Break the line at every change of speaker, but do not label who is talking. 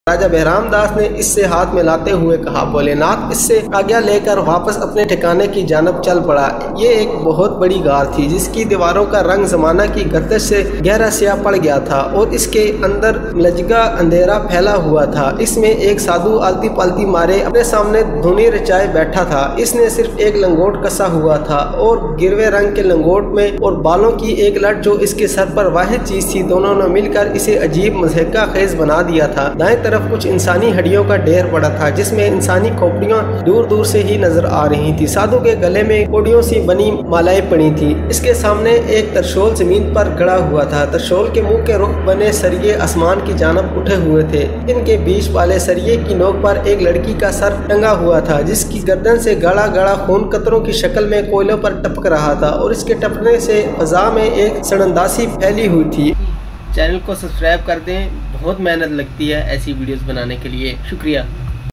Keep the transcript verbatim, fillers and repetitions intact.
राजा बहराम दास ने इससे हाथ मिलाते हुए कहा, भोलेनाथ, इससे आज्ञा लेकर वापस अपने ठिकाने की जानब चल पड़ा। ये एक बहुत बड़ी गार थी जिसकी दीवारों का रंग जमाना की गर्दिश से गहरा स्याह पड़ गया था और इसके अंदर लजगा अंधेरा फैला हुआ था। इसमें एक साधु आलती पालती मारे अपने सामने धुनी रचाए बैठा था। इसने सिर्फ एक लंगोट कसा हुआ था और गिरवे रंग के लंगोट में और बालों की एक लट जो इसके सर पर वाहिद चीज थी, दोनों ने मिलकर इसे अजीब मज़हका खेज बना दिया था। दाएं तरफ कुछ इंसानी हड्डियों का ढेर पड़ा था जिसमें इंसानी खोपड़ियां दूर दूर से ही नजर आ रही थी। साधु के गले में कोड़ियों सी बनी मालाएं पड़ी थी। इसके सामने एक तरशोल जमीन पर गड़ा हुआ था। तरशोल के मुंह के रुख बने सरिये आसमान की जानब उठे हुए थे। इनके बीच वाले सरिये की नोक पर एक लड़की का सर टंगा हुआ था जिसकी गर्दन से गाढ़ा गाढ़ा खून कतरों की शक्ल में कोयलों पर टपक रहा था और इसके टपकने से फजा में एक सनंदासी फैली हुई थी।
चैनल को सब्सक्राइब कर दें, बहुत मेहनत लगती है ऐसी वीडियोस बनाने के लिए। शुक्रिया।